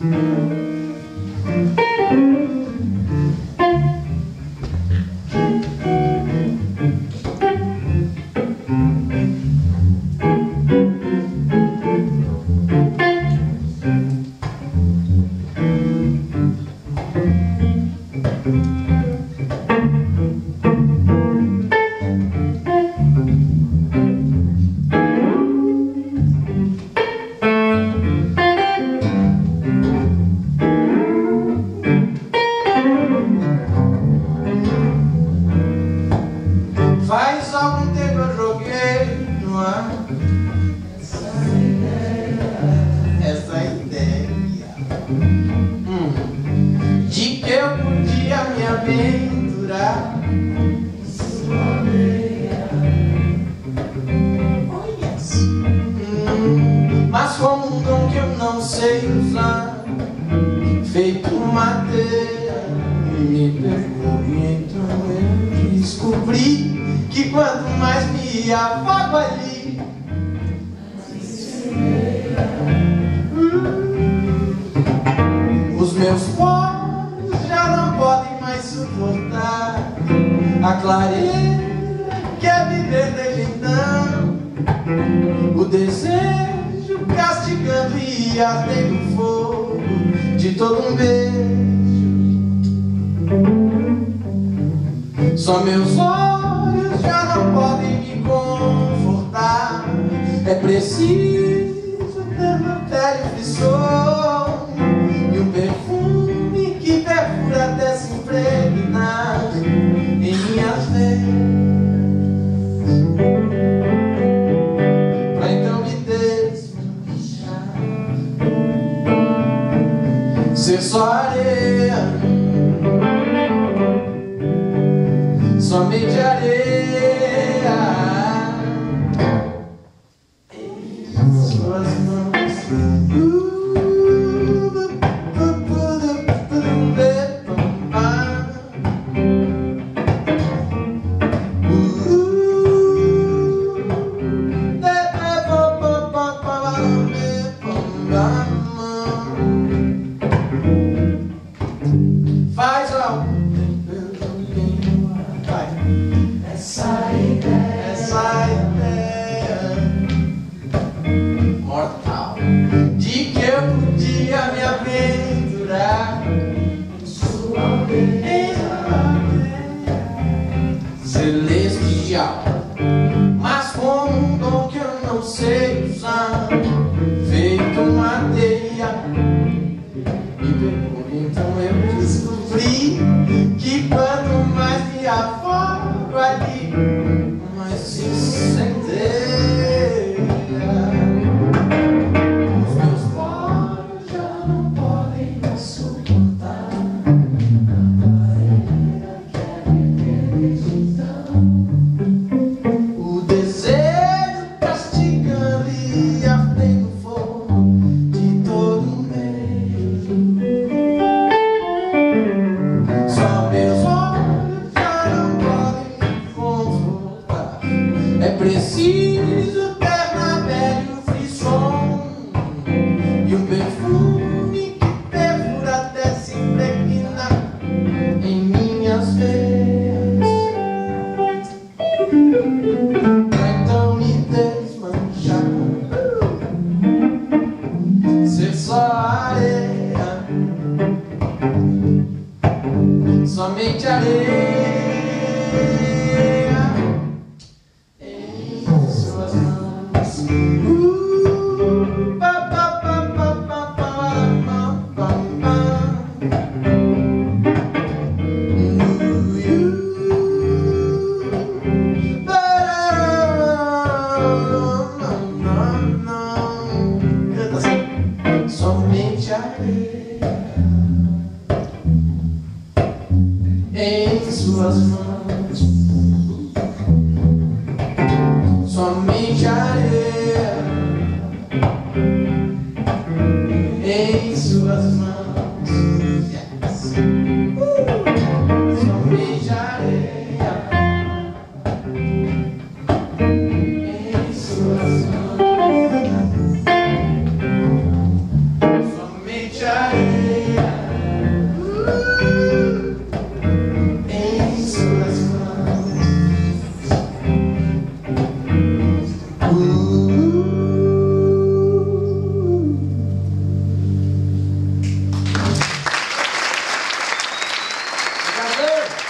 Só meus olhos já não podem me confortar. É preciso ter na pele frisson e um perfume que perfura até se impregnar em minhas veias, pra então me desmanchar, ser só areia, somente areia em suas mãos. Faz algo. Essa ideia mortal de que eu podia me aventurar em sua aldeia celestial, mas com um dom que eu não sei usar, feito uma teia me pegou. Então eu descobri que quanto mais me afogo ali, mas se incendeia. Os meus poros já não podem me suportar. A areia quer viver desde então. O desejo castigando e ardendo fogo de todo meio. Só meus olhos já não podem me confortar. É preciso ter na pele um frisson e um perfume que perfura até se impregnar em minhas veias, pra então me desmanchar, ser só areia, somente areia em suas mãos. Pa, pa, pa, pa, pa, pa, pa, pa, pa. Canta assim. Somente areia em suas mãos, somente areia em suas mãos, yes. Somente areia em suas mãos, somente areia. Valeu!